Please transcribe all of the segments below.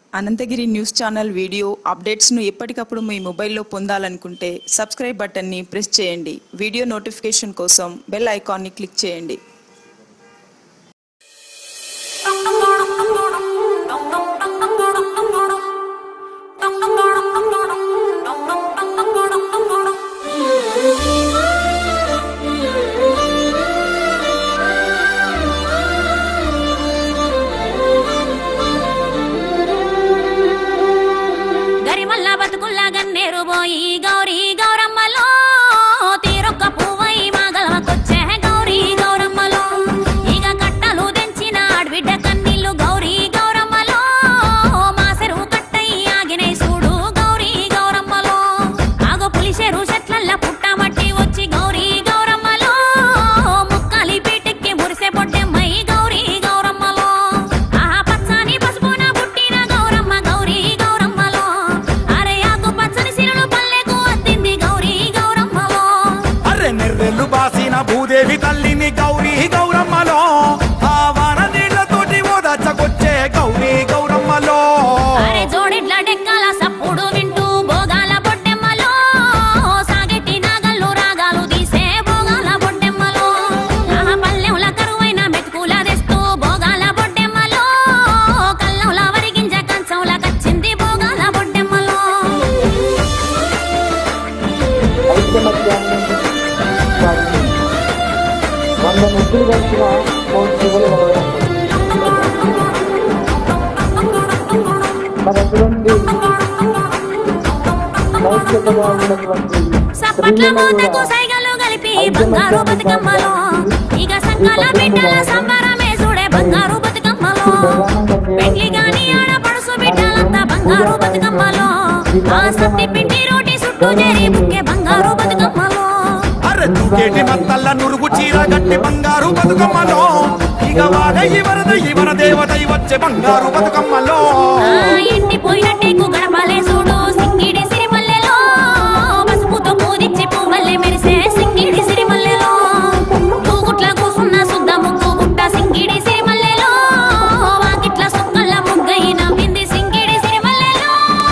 Anantagiri news channel video updates ను ఎప్పటికప్పుడు మీ మొబైల్లో పొందాలనుకుంటే సబ్స్క్రైబ్ బటన్ ని ప్రెస్ చేయండి. వీడియో నోటిఫికేషన్ కోసం బెల్ ఐకాన్ ని క్లిక్ చేయండి. गौरी गौरम्मलो तीरొక్క పువ్వై మాగలవకొచ్చే గౌరీ గౌరమ్మలో ఈగ కట్టలు దెంచిన ఆడబిడ్డ కన్నీళ్లు గౌరీ గౌరమ్మలో మాసరు కట్టై ఆగినై చూడు గౌరీ గౌరమ్మలో ఆగో పులిశేరు చెట్లల్ల పుట్టమట్టి వచ్చి గౌరీ గౌరమ్మలో ముక్కలి పీటెక్కి మురిసే పొట్టెమ్మై గౌరీ గౌరమ్మలో ఆహా పచ్చని పసుపున పుట్టిన గౌరమ్మ గౌరీ గౌరమ్మలో అరే ఆకు పచ్చని సిరులు బాసిన భూదేవి తల్లిని గౌరీ గౌరమ్మలో ఆవాన నీళ్లతోటి ఓదాచకొచ్చే గౌరీ గౌరమ్మలో అరే జోడిట్ల డెక్కల సప్పుడు వింటూ భోగాల బొట్టెమ్మలో సాగెట్టి నాగల్లు రాగాలు తీసే భోగాల బొట్టెమ్మలో ఆహా పల్లెంల కరువైన మెతుకుల తెస్తూ భోగాల బొట్టెమ్మలో కల్లంల వరిగింజ కంచంల కచ్చింది భోగాల బొట్టెమ్మలో సప్పట్ల మోతకు సైగలు కలిపి బంగారు బతుకమ్మలో ఇక సంకల బిడ్డల సంబరమే చూడే బంగారు బతుకమ్మలో పెళ్లి గాని ఆడపడుసు బిడ్డలంతా బంగారు బతుకమ్మలో ఆ సత్తి పిండి రోటి చుట్టూ చేరి ముక్కే బంగారు బతుకమ్మలో అరెత్తుకేటి మత్తల్ల నురుగు చీర గట్టి బంగారు బతుకమ్మలో ఇక వాడయి వరద దేవతై వచ్చే బంగారు బతుకమ్మలో ఇంటి పోయినట్టేకు గడపలే చూడు సింగిడి సిరిమల్లెలో పసుపుతో పూదిచ్చి పువ్వల్లే మెరిసే సింగిడి సిరిమల్లెలో పూగుట్ల కూసున్న సుద్ద ముగ్గు గుట్ట సింగిడి సిరిమల్లెలో వాకిట్ల సుక్కల్ల ముగ్గైన బింది సింగిడి సిరిమల్లెలో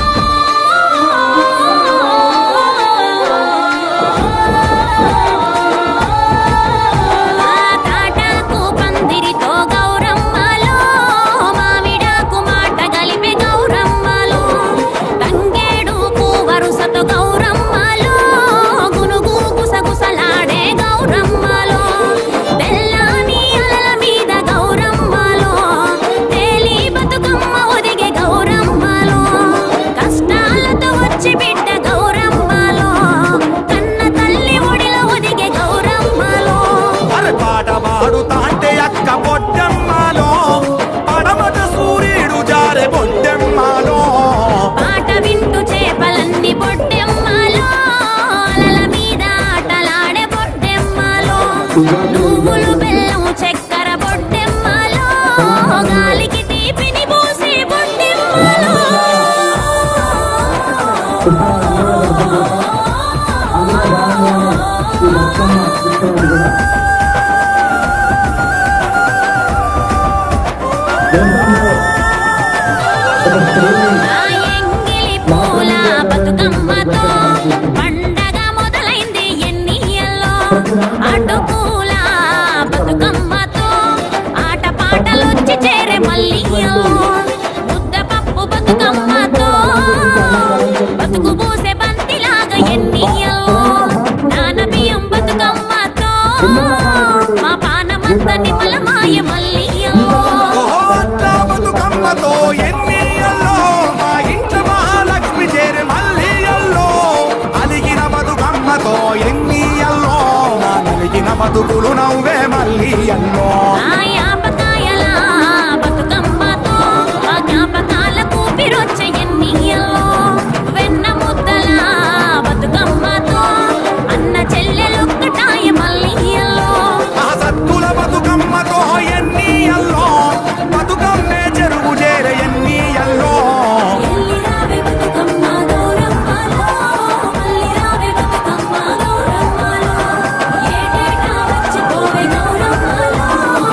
తాటాకు పందిరితో గౌరమ్మలో మామిడాకు మాట గలిపే గౌరమ్మలో తంగేడుకు వరుసతో గౌరమ్మలో గునుగు గుసగుసలాడే గౌరమ్మలో తెల్లాని అలల మీద గౌరమ్మలో తేలి బతుకమ్మ ఒదిగే గౌరమ్మలో కష్టాలతో వచ్చి బిడ్డ గౌరమ్మలో కన్న తల్లి ఒడిలో ఒదిగే గౌరమ్మలో అరే పాట పాడుతా అంటే అక్క బొడ్డమ్మలో పడమట సూర్యుడు జారే బొడ్డమ్మలో పాట వింటూ చేపలన్నీ బొడ్డెమ్మలో అలల మీద ఆటలాడే బొడ్డెమ్మలో నువ్వులు బెల్లం చక్కెర బొడ్డెమ్మలో గాలికి తీపిని పోసే బొడ్డెమ్మలో ఎంగిలి పూల బతుకమ్మతో పండగ మొదలైంది ఎన్నియల్లో అటుకూల బతుకమ్మతో ఆట పాటలొచ్చి చేరే మల్లియల్లో ముద్దపప్పు బతుకమ్మతో బతుకు పూసే బంతిలాగా ఎన్నియల్లో నాన బియ్యం బతుకమ్మతో మా పానమంత నిమలమాయ మల్లియల్లో బతుకమ్మతో ఎన్నియల్లో మా ఇంట మహాలక్ష్మి చేరి మల్లియల్లో అలిగిన బతుకమ్మతో ఎన్నియల్లో మా నలిగిన బతుకులు నవ్వే మల్లియల్లో ఆ యాపకాయల బతుకమ్మతో ఆ జ్ఞాపకాల కూపిరొచ్చే ఎన్నియల్లో వెన్న ముద్దల బతుకమ్మతో అన్న చెల్లెలొక్కటాయ మల్లియల్లో ఆ సత్తుల బతుకమ్మతో ఎన్నియల్లో బతుకమ్మే చెరువు చేర ఎన్నియల్లో ఎల్లిరావే బతుకమ్మ గౌరమ్మలో మల్లిరావే బతుకమ్మ గౌరమ్మలో ఏటేటా వచ్చిపోవే గౌరమ్మలో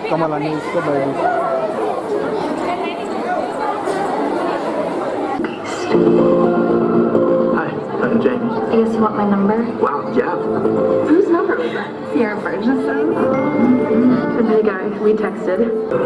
బతుకమ్మలన్నీ ఇస్తే బయట Hi, I'm James. Guess what my number? Wow, yeah. Whose number was that? Your virgin son? The guy we texted.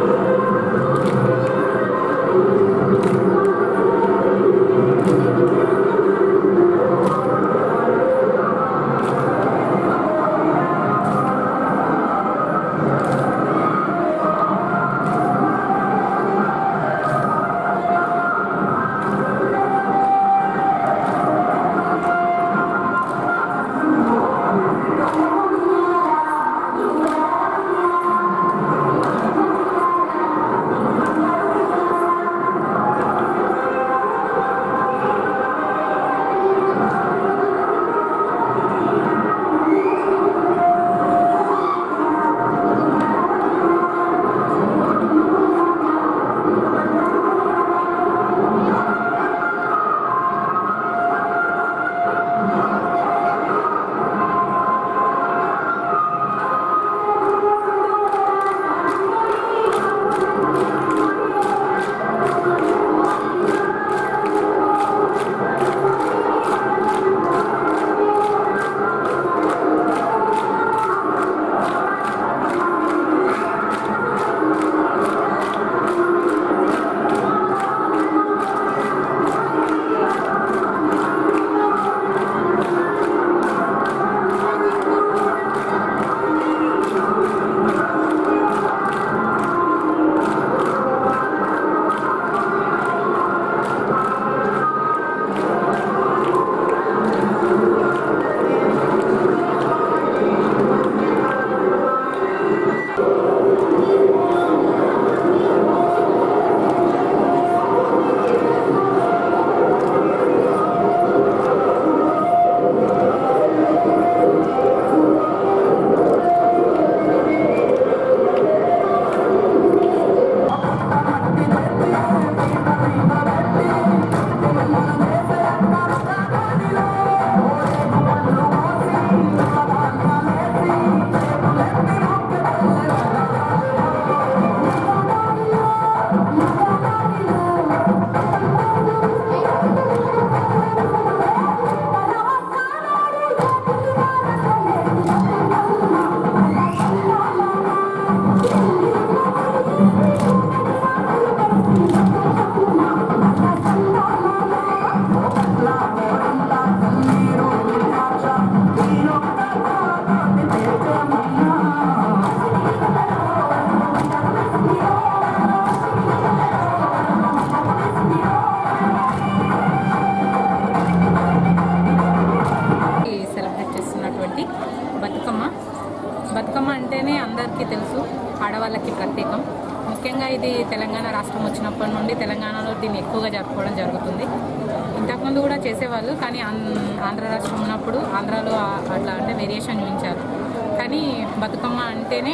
Bathukamma అంటేనే అందరికీ తెలుసు, ఆడవాళ్ళకి ప్రత్యేకం. ముఖ్యంగా ఇది తెలంగాణ రాష్ట్రం వచ్చినప్పటి నుండి తెలంగాణలో దీన్ని ఎక్కువగా జరుపుకోవడం జరుగుతుంది. ఇంతకుముందు కూడా చేసేవాళ్ళు, కానీ ఆంధ్ర రాష్ట్రం ఉన్నప్పుడు ఆంధ్రాలో అట్లా అంటే వేరియేషన్ చూపించారు. కానీ బతుకమ్మ అంటేనే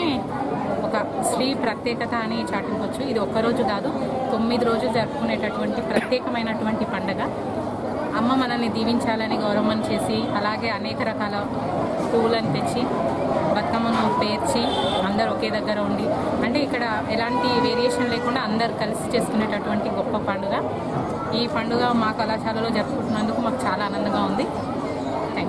ఒక స్త్రీ ప్రత్యేకత అని చాటించవచ్చు. ఇది ఒక్కరోజు కాదు, 9 రోజులు జరుపుకునేటటువంటి ప్రత్యేకమైనటువంటి పండుగ. అమ్మ మనల్ని దీవించాలని గౌరవం చేసి, అలాగే అనేక రకాల పువ్వులను తెచ్చి బతుకమ్మను పేర్చి అందరు ఒకే దగ్గర ఉండి, అంటే ఇక్కడ ఎలాంటి వేరియేషన్ లేకుండా అందరు కలిసి చేసుకునేటటువంటి గొప్ప పండుగ. ఈ పండుగ మా కళాశాలలో జరుపుకుంటున్నందుకు మాకు చాలా ఆనందంగా ఉంది. Thank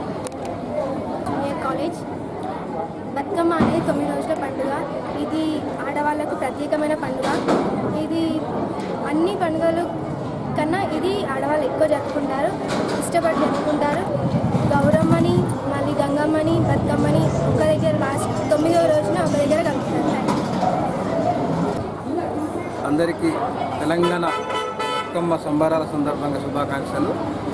you. కాలేజ్ బతుకమ్మ అనేది 9 రోజుల పండుగ. ఇది ఆడవాళ్ళకు ప్రత్యేకమైన పండుగ. ఇది అన్ని పండుగలు కన్నా ఇది ఆడవాళ్ళు ఎక్కువ జరుపుకుంటారు, ఇష్టపడి జరుపుకుంటారు. గౌరమ్మని, మళ్ళీ గంగమ్మని, బతుకమ్మని ఒక దగ్గర లాస్ట్ 9వ రోజున ఒక దగ్గర కలుపుకుంటారు. అందరికీ తెలంగాణ బతుకమ్మ సంబరాల సందర్భంగా శుభాకాంక్షలు.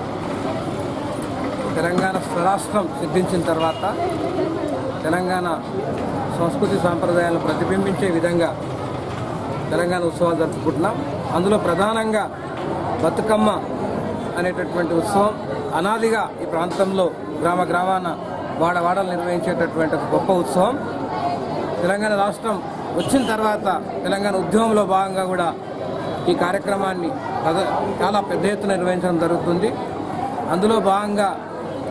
తెలంగాణ స్వరాష్ట్రం సిద్ధించిన తర్వాత తెలంగాణ సంస్కృతి సాంప్రదాయాలను ప్రతిబింబించే విధంగా తెలంగాణ ఉత్సవాలు జరుపుకుంటున్నాం. అందులో ప్రధానంగా బతుకమ్మ అనేటటువంటి ఉత్సవం అనాదిగా ఈ ప్రాంతంలో గ్రామ గ్రామాన వాడవాడలు నిర్వహించేటటువంటి ఒక గొప్ప ఉత్సవం. తెలంగాణ రాష్ట్రం వచ్చిన తర్వాత తెలంగాణ ఉద్యమంలో భాగంగా కూడా ఈ కార్యక్రమాన్ని చాలా పెద్ద ఎత్తున నిర్వహించడం జరుగుతుంది. అందులో భాగంగా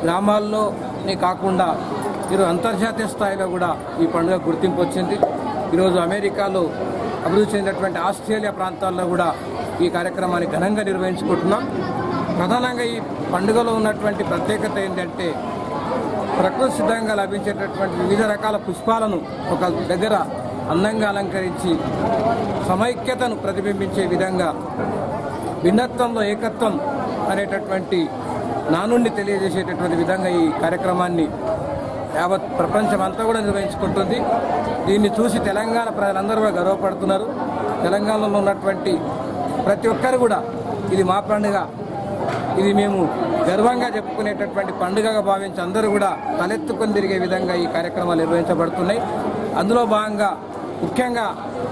గ్రామాల్లోనే కాకుండా అంతర్జాతీయ స్థాయిలో కూడా ఈ పండుగ గుర్తింపు వచ్చింది. ఈరోజు అమెరికాలో అభివృద్ధి చెందినటువంటి ఆస్ట్రేలియా ప్రాంతాల్లో కూడా ఈ కార్యక్రమాన్ని ఘనంగా నిర్వహించుకుంటున్నాం. ప్రధానంగా ఈ పండుగలో ఉన్నటువంటి ప్రత్యేకత ఏంటంటే ప్రకృతి సిద్ధంగా లభించేటటువంటి వివిధ రకాల పుష్పాలను ఒక దగ్గర అందంగా అలంకరించి సమైక్యతను ప్రతిబింబించే విధంగా భిన్నత్వంలో ఏకత్వం అనేటటువంటి నానుండి తెలియజేసేటటువంటి విధంగా ఈ కార్యక్రమాన్ని యావత్ ప్రపంచమంతా కూడా నిర్వహించుకుంటుంది. దీన్ని చూసి తెలంగాణ ప్రజలందరూ కూడా గర్వపడుతున్నారు. తెలంగాణలో ఉన్నటువంటి ప్రతి ఒక్కరు కూడా ఇది మా పండుగ, ఇది మేము గర్వంగా చెప్పుకునేటటువంటి పండుగగా భావించి అందరూ కూడా తలెత్తుకొని తిరిగే విధంగా ఈ కార్యక్రమాలు నిర్వహించబడుతున్నాయి. అందులో భాగంగా ముఖ్యంగా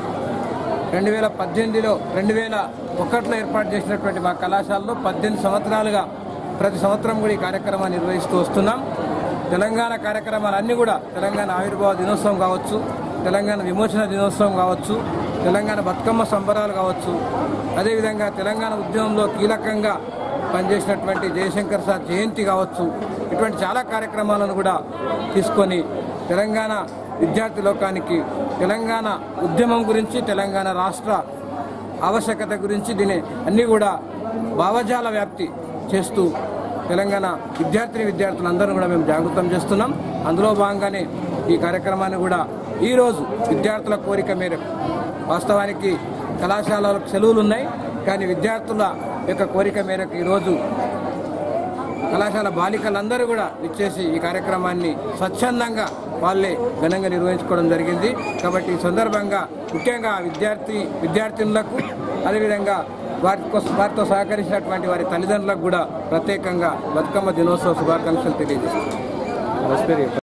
2018లో 2001లో ఏర్పాటు చేసినటువంటి మా కళాశాలలో 18 సంవత్సరాలుగా ప్రతి సంవత్సరం కూడా ఈ కార్యక్రమాన్ని నిర్వహిస్తూ వస్తున్నాం. తెలంగాణ కార్యక్రమాలన్నీ కూడా తెలంగాణ ఆవిర్భావ దినోత్సవం కావచ్చు, తెలంగాణ విమోచన దినోత్సవం కావచ్చు, తెలంగాణ బతుకమ్మ సంబరాలు కావచ్చు, అదేవిధంగా తెలంగాణ ఉద్యమంలో కీలకంగా పనిచేసినటువంటి జయశంకర్ సార్ జయంతి కావచ్చు, ఇటువంటి చాలా కార్యక్రమాలను కూడా తీసుకొని తెలంగాణ విద్యార్థి లోకానికి తెలంగాణ ఉద్యమం గురించి, తెలంగాణ రాష్ట్ర ఆవశ్యకత గురించి దీని అన్నీ కూడా భావజాల వ్యాప్తి చేస్తూ తెలంగాణ విద్యార్థులందరూ కూడా మేము జాగృతం చేస్తున్నాం. అందులో భాగంగానే ఈ కార్యక్రమాన్ని కూడా ఈరోజు విద్యార్థుల కోరిక మేరకు, వాస్తవానికి కళాశాలలకు సెలవులు ఉన్నాయి, కానీ విద్యార్థుల యొక్క కోరిక మేరకు ఈరోజు కళాశాల బాలికలందరూ కూడా ఇచ్చేసి ఈ కార్యక్రమాన్ని స్వచ్ఛందంగా వాళ్ళే ఘనంగా నిర్వహించుకోవడం జరిగింది. కాబట్టి ఈ సందర్భంగా ముఖ్యంగా విద్యార్థినులకు అదేవిధంగా వారితో సహకరించినటువంటి వారి తల్లిదండ్రులకు కూడా ప్రత్యేకంగా బతుకమ్మ దినోత్సవ శుభాకాంక్షలు తెలియజేస్తున్నాను.